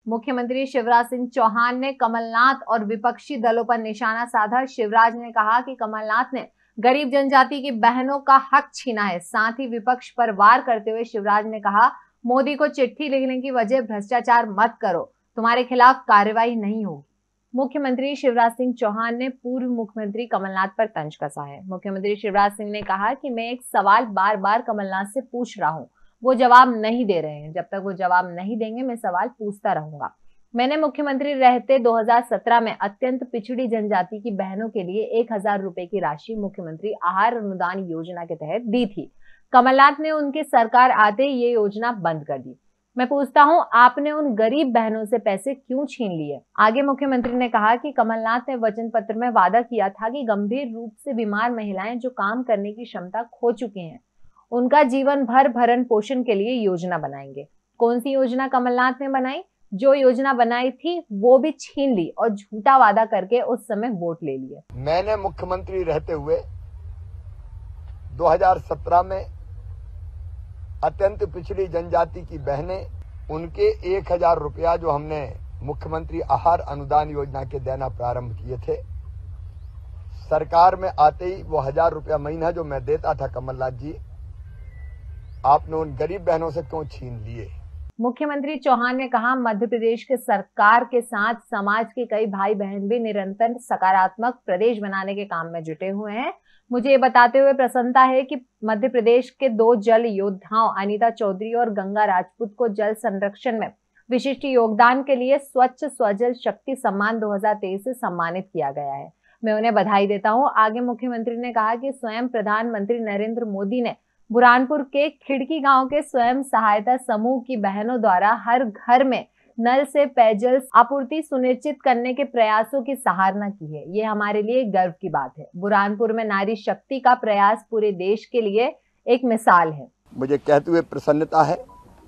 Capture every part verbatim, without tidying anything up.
मुख्यमंत्री शिवराज सिंह चौहान ने कमलनाथ और विपक्षी दलों पर निशाना साधा। शिवराज ने कहा कि कमलनाथ ने गरीब जनजाति की बहनों का हक छीना है। साथ ही विपक्ष पर वार करते हुए शिवराज ने कहा, मोदी को चिट्ठी लिखने की वजह भ्रष्टाचार मत करो, तुम्हारे खिलाफ कार्रवाई नहीं होगी। मुख्यमंत्री शिवराज सिंह चौहान ने पूर्व मुख्यमंत्री कमलनाथ पर तंज कसा है। मुख्यमंत्री शिवराज सिंह ने कहा कि मैं एक सवाल बार बार कमलनाथ से पूछ रहा हूं, वो जवाब नहीं दे रहे हैं। जब तक वो जवाब नहीं देंगे मैं सवाल पूछता रहूंगा। मैंने मुख्यमंत्री रहते दो हज़ार सत्रह में अत्यंत पिछड़ी जनजाति की बहनों के लिए एक हजार रुपए की राशि मुख्यमंत्री आहार अनुदान योजना के तहत दी थी। कमलनाथ ने उनकी सरकार आते ही ये योजना बंद कर दी। मैं पूछता हूं, आपने उन गरीब बहनों से पैसे क्यों छीन लिए? आगे मुख्यमंत्री ने कहा कि कमलनाथ ने वचन पत्र में वादा किया था कि गंभीर रूप से बीमार महिलाएं जो काम करने की क्षमता खो चुकी हैं, उनका जीवन भर भरण पोषण के लिए योजना बनाएंगे। कौन सी योजना कमलनाथ ने बनाई? जो योजना बनाई थी वो भी छीन ली और झूठा वादा करके उस समय वोट ले लिए। मैंने मुख्यमंत्री रहते हुए दो हज़ार सत्रह में अत्यंत पिछड़ी जनजाति की बहनें, उनके एक हजार रुपया जो हमने मुख्यमंत्री आहार अनुदान योजना के देना प्रारंभ किए थे, सरकार में आते ही वो हजार रुपया महीना जो मैं देता था, कमलनाथ जी आपने उन गरीब बहनों से क्यों छीन लिए? मुख्यमंत्री चौहान ने कहा, मध्य प्रदेश के सरकार के साथ समाज के कई भाई बहन भी निरंतर सकारात्मक प्रदेश बनाने के काम में जुटे हुए हैं। मुझे ये बताते हुए प्रसन्नता है कि मध्य प्रदेश के दो जल योद्धाओं अनीता चौधरी और गंगा राजपूत को जल संरक्षण में विशिष्ट योगदान के लिए स्वच्छ स्वजल शक्ति सम्मान दो हज़ार तेईस से सम्मानित किया गया है। मैं उन्हें बधाई देता हूँ। आगे मुख्यमंत्री ने कहा कि स्वयं प्रधानमंत्री नरेंद्र मोदी ने बुरहानपुर के खिड़की गांव के स्वयं सहायता समूह की बहनों द्वारा हर घर में नल से पेयजल आपूर्ति सुनिश्चित करने के प्रयासों की सराहना की है। ये हमारे लिए गर्व की बात है। बुरहानपुर में नारी शक्ति का प्रयास पूरे देश के लिए एक मिसाल है। मुझे कहते हुए प्रसन्नता है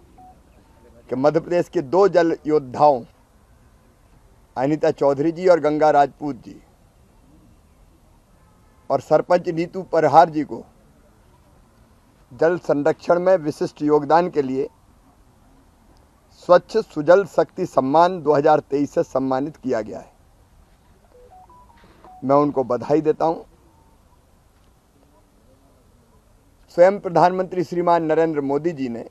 कि मध्य प्रदेश के दो जल योद्धाओं अनीता चौधरी जी और गंगा राजपूत जी और सरपंच नीतू परहार जी को जल संरक्षण में विशिष्ट योगदान के लिए स्वच्छ सुजल शक्ति सम्मान दो हज़ार तेईस से सम्मानित किया गया है। मैं उनको बधाई देता हूं। स्वयं प्रधानमंत्री श्रीमान नरेंद्र मोदी जी ने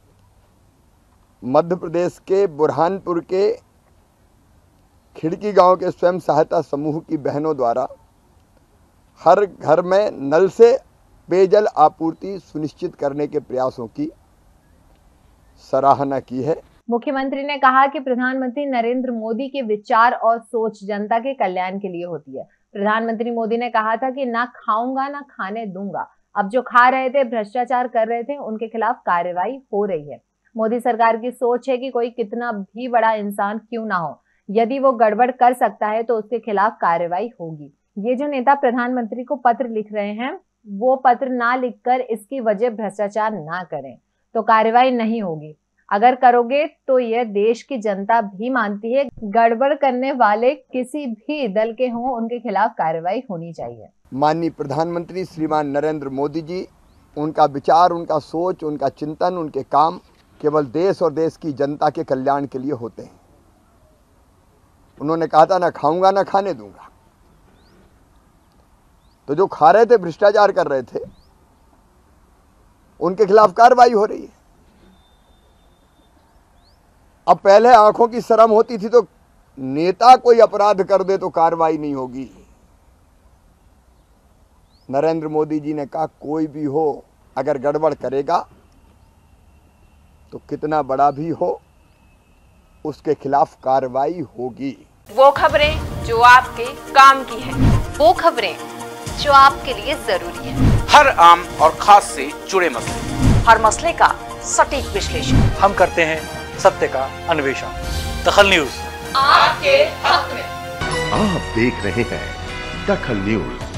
मध्य प्रदेश के बुरहानपुर के खिड़की गांव के स्वयं सहायता समूह की बहनों द्वारा हर घर में नल से पेयजल आपूर्ति सुनिश्चित करने के प्रयासों की सराहना की है। मुख्यमंत्री ने कहा कि प्रधानमंत्री नरेंद्र मोदी के विचार और सोच जनता के कल्याण के लिए होती है। प्रधानमंत्री मोदी ने कहा था कि ना खाऊंगा ना खाने दूंगा। अब जो खा रहे थे, भ्रष्टाचार कर रहे थे, उनके खिलाफ कार्रवाई हो रही है। मोदी सरकार की सोच है कि कोई कितना भी बड़ा इंसान क्यों ना हो, यदि वो गड़बड़ कर सकता है तो उसके खिलाफ कार्रवाई होगी। ये जो नेता प्रधानमंत्री को पत्र लिख रहे हैं, वो पत्र ना लिखकर इसकी वजह भ्रष्टाचार ना करें तो कार्रवाई नहीं होगी। अगर करोगे तो यह देश की जनता भी मानती है। गड़बड़ करने वाले किसी भी दल के हों, उनके खिलाफ कार्रवाई होनी चाहिए। माननीय प्रधानमंत्री श्रीमान नरेंद्र मोदी जी, उनका विचार, उनका सोच, उनका चिंतन, उनके काम केवल देश और देश की जनता के कल्याण के लिए होते हैं। उन्होंने कहा था, ना खाऊंगा ना खाने दूंगा। तो जो खा रहे थे, भ्रष्टाचार कर रहे थे, उनके खिलाफ कार्रवाई हो रही है। अब पहले आंखों की शर्म होती थी तो नेता कोई अपराध कर दे तो कार्रवाई नहीं होगी। नरेंद्र मोदी जी ने कहा, कोई भी हो अगर गड़बड़ करेगा तो कितना बड़ा भी हो, उसके खिलाफ कार्रवाई होगी। वो खबरें जो आपके काम की है, वो खबरें जो आपके लिए जरूरी है। हर आम और खास से जुड़े मसले, हर मसले का सटीक विश्लेषण हम करते हैं, सत्य का अन्वेषण। दखल न्यूज आपके हक में। आप देख रहे हैं दखल न्यूज।